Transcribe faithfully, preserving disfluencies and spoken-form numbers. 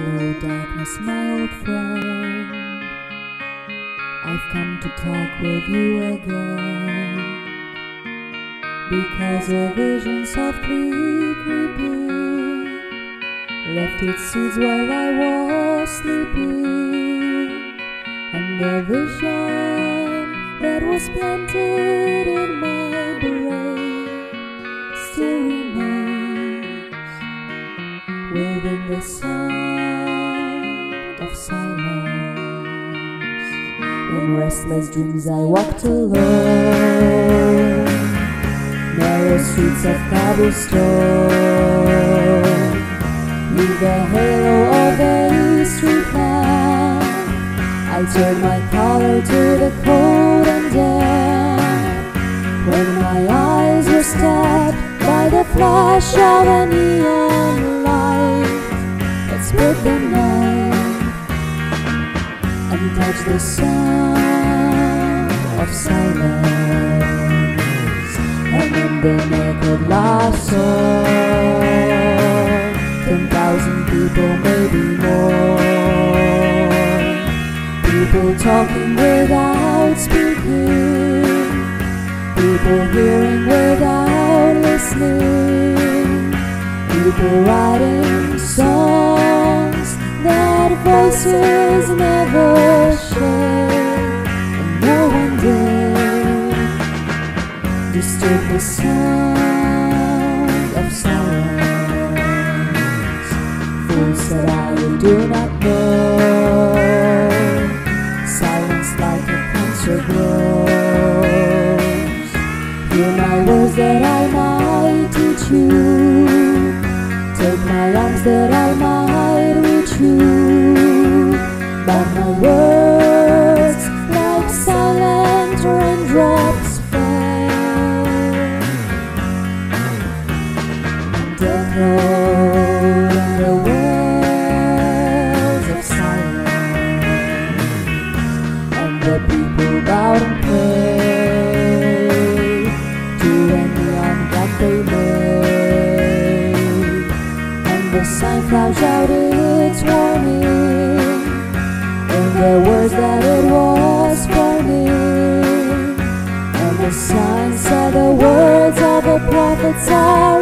Hello darkness, my old friend, I've come to talk with you again, because a vision softly creeping left its seeds while I was sleeping, and the vision that was planted in my brain still remains within the sound of silence. In restless dreams I walked alone, narrow streets of cobblestone, neath the halo of a street lamp. I turned my collar to the cold and damp, when my eyes were stabbed by the flash of a neon light that split the night and touched the sound of silence. And in the naked last song, ten thousand people, maybe more, people talking without speaking, people hearing without listening, people writing songs that voices never share, and no one dare disturb the sound of silence. Fools said I do not know, silence like a cancer grows. Hear my words that I might teach you, take my arms that I might reach you, but my words like silent raindrops fell and echoed in the wells of silence, and the people bowed and prayed to any arm that they made, and the sign cloud shouted its warning in the words that it was forming, and the sign said the words of the prophets are